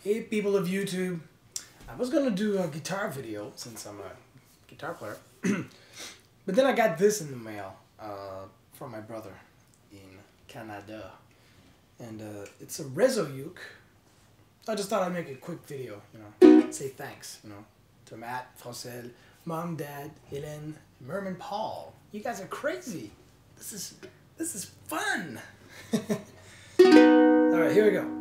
Hey people of YouTube, I was gonna do a guitar video since I'm a guitar player, but then I got this in the mail from my brother in Canada, and it's a Reso-Uke. I just thought I'd make a quick video, say thanks, to Matt, Francel, Mom, Dad, Hélène, Merman, Paul. You guys are crazy. This is fun. All right, here we go.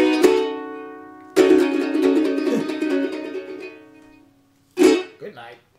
Good night.